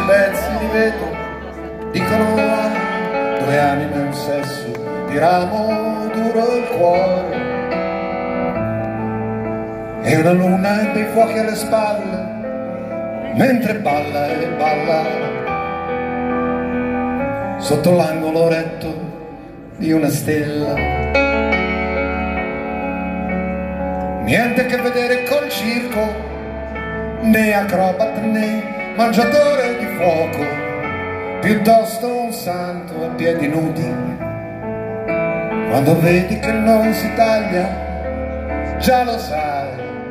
pezzi di vetro, dicono due anime un sesso di ramo duro il cuore, e una luna e dei fuochi alle spalle mentre balla e balla sotto l'angolo retto di una stella. Niente a che vedere col circo, né acrobata né mangiatore di fuoco, piuttosto un santo a piedi nudi. Quando vedi che non si taglia, già lo sai,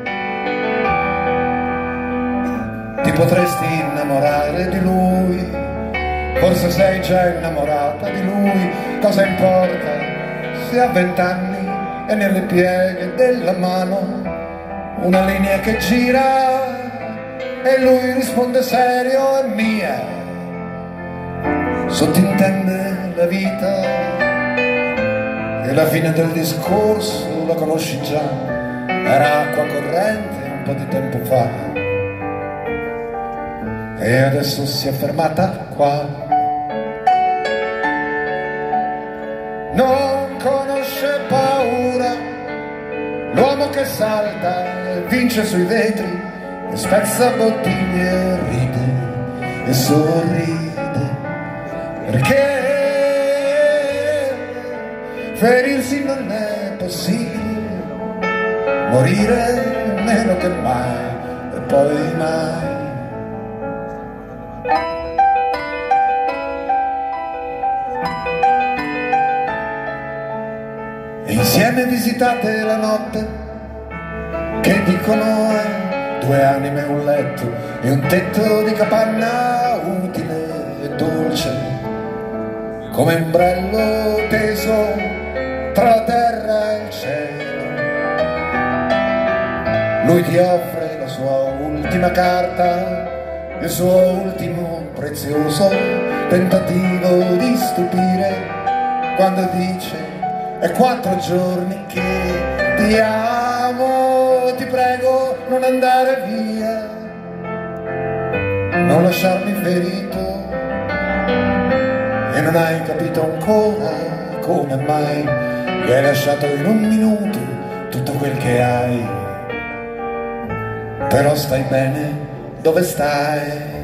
ti potresti innamorare di lui. Forse sei già innamorata di lui, cosa importa se ha 20 anni e nelle pieghe della mano una linea che gira e lui risponde serio: è mia. Sottintende la vita e la fine del discorso la conosci già, era acqua corrente un po' di tempo fa e adesso si è fermata qua. Non conosce paura l'uomo che salta e vince sui vetri e spezza bottiglie e ride e sorride, perché ferirsi non è possibile, morire meno che mai e poi mai. E insieme visitate la notte che dicono è due anime, un letto e un tetto di capanna utile e dolce come ombrello teso tra la terra e il cielo. Lui ti offre la sua ultima carta, il suo ultimo prezioso tentativo di stupire, quando dice: è 4 giorni che ti amo, ti prego non andare via, non lasciarmi ferito, e non hai capito ancora come mai mi hai lasciato in un minuto tutto quel che hai, però stai bene dove stai.